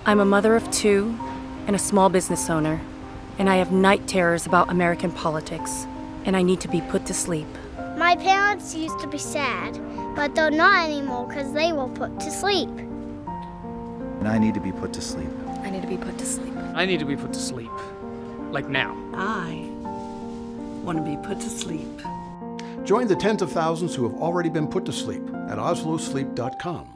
I'm a mother of two and a small business owner, and I have night terrors about American politics, and I need to be put to sleep. My parents used to be sad, but they're not anymore because they were put to sleep. And I need to be put to sleep. I need to be put to sleep. I need to be put to sleep. Like now. I want to be put to sleep. Join the tens of thousands who have already been put to sleep at OzloSleep.com.